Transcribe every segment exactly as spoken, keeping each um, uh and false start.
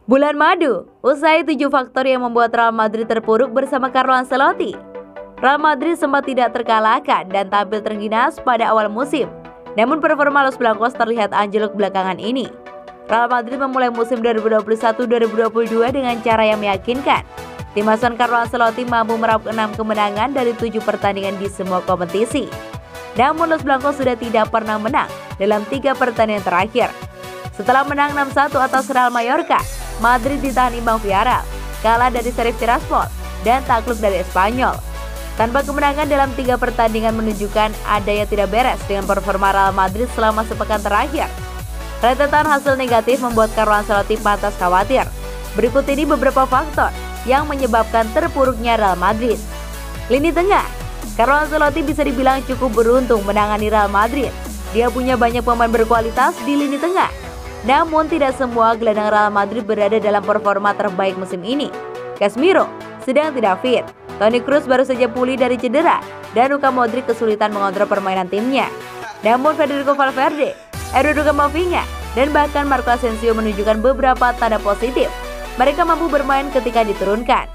Bulan madu, usai tujuh faktor yang membuat Real Madrid terpuruk bersama Carlo Ancelotti. Real Madrid sempat tidak terkalahkan dan tampil terengginas pada awal musim. Namun performa Los Blancos terlihat anjlok belakangan ini. Real Madrid memulai musim dua ribu dua puluh satu dua ribu dua puluh dua dengan cara yang meyakinkan. Tim asuhan Carlo Ancelotti mampu meraup enam kemenangan dari tujuh pertandingan di semua kompetisi. Namun Los Blancos sudah tidak pernah menang dalam tiga pertandingan terakhir. Setelah menang enam satu atas Real Mallorca, Madrid ditahan imbang Villarreal, kalah dari Sheriff Tiraspol, dan takluk dari Espanyol. Tanpa kemenangan dalam tiga pertandingan menunjukkan ada yang tidak beres dengan performa Real Madrid selama sepekan terakhir. Rentetan hasil negatif membuat Carlo Ancelotti pantas khawatir. Berikut ini beberapa faktor yang menyebabkan terpuruknya Real Madrid. Lini tengah, Carlo Ancelotti bisa dibilang cukup beruntung menangani Real Madrid. Dia punya banyak pemain berkualitas di lini tengah. Namun tidak semua gelandang Real Madrid berada dalam performa terbaik musim ini. Casemiro sedang tidak fit, Toni Kroos baru saja pulih dari cedera, dan Luka Modric kesulitan mengontrol permainan timnya. Namun Federico Valverde, Eduardo Camavinga, dan bahkan Marco Asensio menunjukkan beberapa tanda positif. Mereka mampu bermain ketika diturunkan.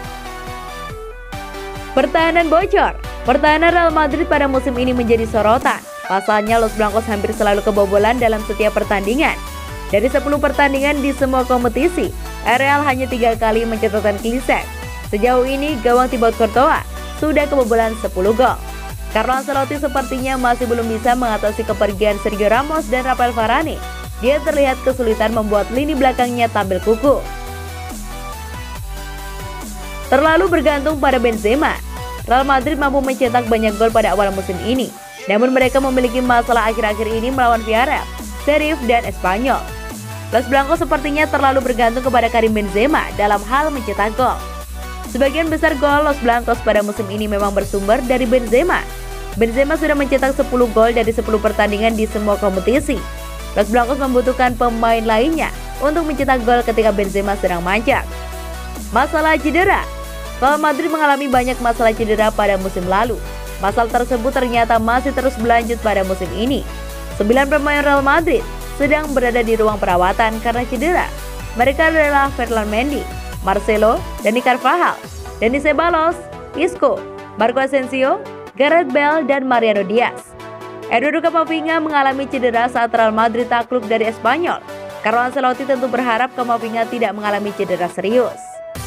Pertahanan bocor. Pertahanan Real Madrid pada musim ini menjadi sorotan. Pasalnya Los Blancos hampir selalu kebobolan dalam setiap pertandingan. Dari sepuluh pertandingan di semua kompetisi, Real hanya tiga kali mencetakkan clean sheet. Sejauh ini gawang Thibaut Courtois sudah kebobolan sepuluh gol. Carlo Ancelotti sepertinya masih belum bisa mengatasi kepergian Sergio Ramos dan Rafael Varane. Dia terlihat kesulitan membuat lini belakangnya tampil kukuh. Terlalu bergantung pada Benzema. Real Madrid mampu mencetak banyak gol pada awal musim ini. Namun mereka memiliki masalah akhir-akhir ini melawan Villarreal, Sheriff, dan Espanyol. Los Blancos sepertinya terlalu bergantung kepada Karim Benzema dalam hal mencetak gol. Sebagian besar gol Los Blancos pada musim ini memang bersumber dari Benzema. Benzema sudah mencetak sepuluh gol dari sepuluh pertandingan di semua kompetisi. Los Blancos membutuhkan pemain lainnya untuk mencetak gol ketika Benzema sedang mancap. Masalah cedera. Real Madrid mengalami banyak masalah cedera pada musim lalu. Masalah tersebut ternyata masih terus berlanjut pada musim ini. Sembilan pemain Real Madrid sedang berada di ruang perawatan karena cedera. Mereka adalah Ferland Mendy, Marcelo, Dani Carvajal, Dani Ceballos, Isco, Marco Asensio, Gareth Bale, dan Mariano Diaz. Eduardo Camavinga mengalami cedera saat Real Madrid takluk dari Espanyol. Carlo Ancelotti tentu berharap Camavinga tidak mengalami cedera serius.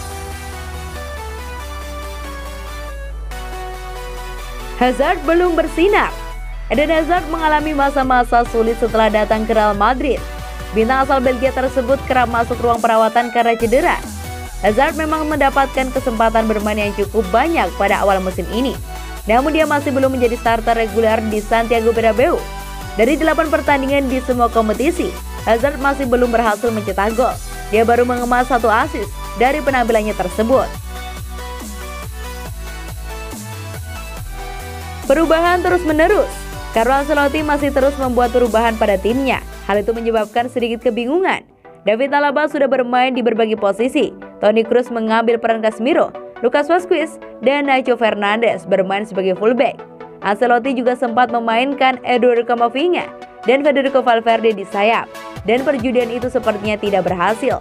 Hazard belum bersinar. Eden Hazard mengalami masa-masa sulit setelah datang ke Real Madrid. Bintang asal Belgia tersebut kerap masuk ruang perawatan karena cedera. Hazard memang mendapatkan kesempatan bermain yang cukup banyak pada awal musim ini. Namun dia masih belum menjadi starter reguler di Santiago Bernabeu. Dari delapan pertandingan di semua kompetisi, Hazard masih belum berhasil mencetak gol. Dia baru mengemas satu assist dari penampilannya tersebut. Perubahan terus-menerus. Carlo Ancelotti masih terus membuat perubahan pada timnya. Hal itu menyebabkan sedikit kebingungan. David Alaba sudah bermain di berbagai posisi. Toni Kroos mengambil peran Casemiro, Lucas Vazquez, dan Nacho Fernandes bermain sebagai fullback. Ancelotti juga sempat memainkan Eduardo Camavinga dan Federico Valverde di sayap. Dan perjudian itu sepertinya tidak berhasil.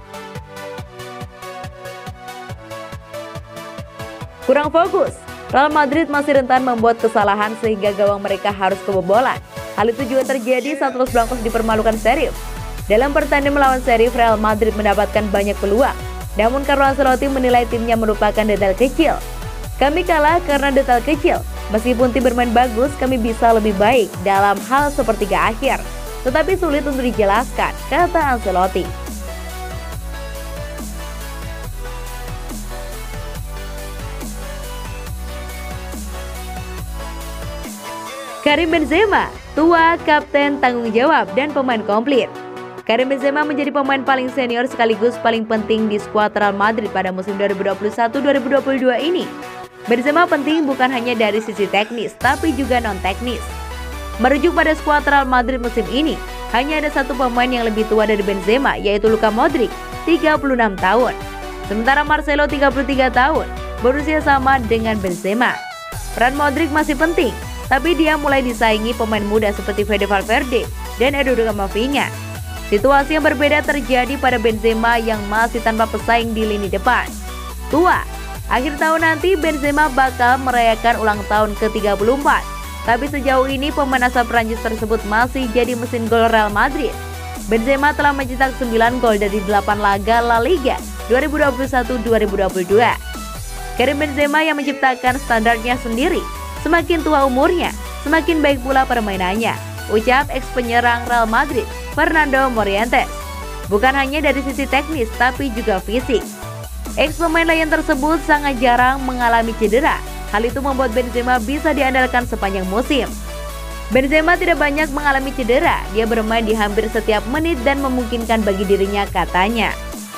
Kurang fokus. Real Madrid masih rentan membuat kesalahan sehingga gawang mereka harus kebobolan. Hal itu juga terjadi saat Los Blancos dipermalukan Sheriff. Dalam pertandingan melawan Sheriff, Real Madrid mendapatkan banyak peluang. Namun Carlo Ancelotti menilai timnya merupakan detail kecil. Kami kalah karena detail kecil. Meskipun tim bermain bagus, kami bisa lebih baik dalam hal sepertiga akhir. Tetapi sulit untuk dijelaskan, kata Ancelotti. Karim Benzema, tua, kapten, tanggung jawab, dan pemain komplit. Karim Benzema menjadi pemain paling senior sekaligus paling penting di skuad Real Madrid pada musim dua ribu dua puluh satu dua ribu dua puluh dua ini. Benzema penting bukan hanya dari sisi teknis, tapi juga non-teknis. Merujuk pada skuad Real Madrid musim ini, hanya ada satu pemain yang lebih tua dari Benzema, yaitu Luka Modric, tiga puluh enam tahun. Sementara Marcelo, tiga puluh tiga tahun, berusia sama dengan Benzema. Peran Modric masih penting, tapi dia mulai disaingi pemain muda seperti Fede Valverde dan Eduardo Camavinga. Situasi yang berbeda terjadi pada Benzema yang masih tanpa pesaing di lini depan. Tua, akhir tahun nanti Benzema bakal merayakan ulang tahun ke tiga puluh empat. Tapi sejauh ini pemain asal Prancis tersebut masih jadi mesin gol Real Madrid. Benzema telah mencetak sembilan gol dari delapan laga La Liga dua ribu dua puluh satu dua ribu dua puluh dua. Karim Benzema yang menciptakan standarnya sendiri. Semakin tua umurnya, semakin baik pula permainannya, ucap ex penyerang Real Madrid Fernando Morientes. Bukan hanya dari sisi teknis tapi juga fisik. Ex pemain lain tersebut sangat jarang mengalami cedera. Hal itu membuat Benzema bisa diandalkan sepanjang musim. Benzema tidak banyak mengalami cedera. Dia bermain di hampir setiap menit dan memungkinkan bagi dirinya, katanya.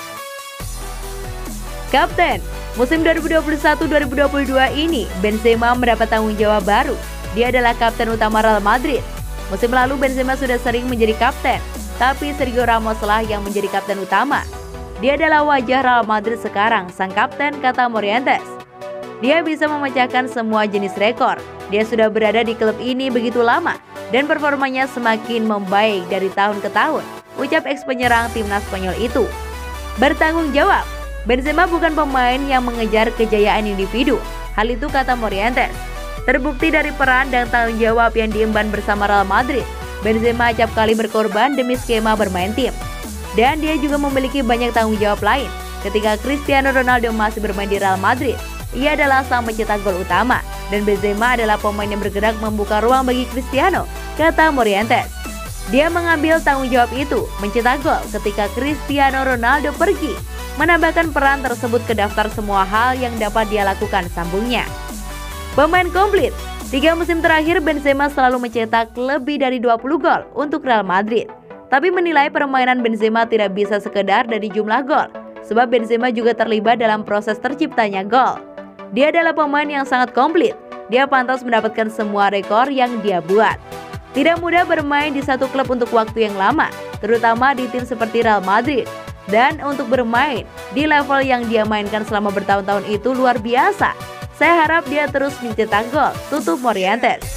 Kapten, musim dua ribu dua puluh satu dua ribu dua puluh dua ini Benzema mendapat tanggung jawab baru. Dia adalah kapten utama Real Madrid. Musim lalu Benzema sudah sering menjadi kapten, tapi Sergio Ramos lah yang menjadi kapten utama. Dia adalah wajah Real Madrid sekarang, sang kapten, kata Morientes. Dia bisa memecahkan semua jenis rekor. Dia sudah berada di klub ini begitu lama dan performanya semakin membaik dari tahun ke tahun, ucap ex penyerang timnas Spanyol itu. Bertanggung jawab, Benzema bukan pemain yang mengejar kejayaan individu. Hal itu kata Morientes. Terbukti dari peran dan tanggung jawab yang diemban bersama Real Madrid, Benzema acap kali berkorban demi skema bermain tim. Dan dia juga memiliki banyak tanggung jawab lain. Ketika Cristiano Ronaldo masih bermain di Real Madrid, ia adalah sang pencetak gol utama. Dan Benzema adalah pemain yang bergerak membuka ruang bagi Cristiano, kata Morientes. Dia mengambil tanggung jawab itu, mencetak gol ketika Cristiano Ronaldo pergi, menambahkan peran tersebut ke daftar semua hal yang dapat dia lakukan, sambungnya. Pemain komplit, tiga musim terakhir Benzema selalu mencetak lebih dari dua puluh gol untuk Real Madrid. Tapi menilai permainan Benzema tidak bisa sekedar dari jumlah gol, sebab Benzema juga terlibat dalam proses terciptanya gol. Dia adalah pemain yang sangat komplit, dia pantas mendapatkan semua rekor yang dia buat. Tidak mudah bermain di satu klub untuk waktu yang lama, terutama di tim seperti Real Madrid. Dan untuk bermain di level yang dia mainkan selama bertahun-tahun itu luar biasa. Saya harap dia terus mencetak gol, tutup Morientes.